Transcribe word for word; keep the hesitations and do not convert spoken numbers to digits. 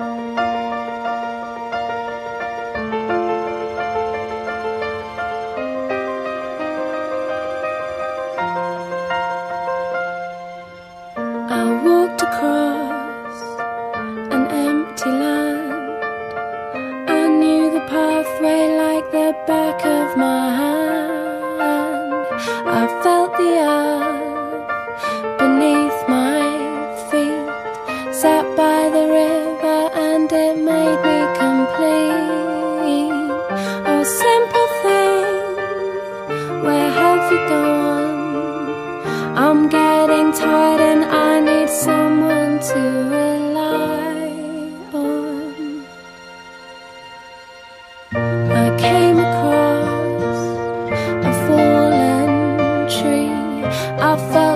I walked across an empty land. I knew the pathway like the back of my hand. I felt the earth beneath my feet, sat by the river and it made me complete. Oh, simple thing, where have you gone? I'm getting tired and I need someone to rely on. I came across a fallen tree. I felt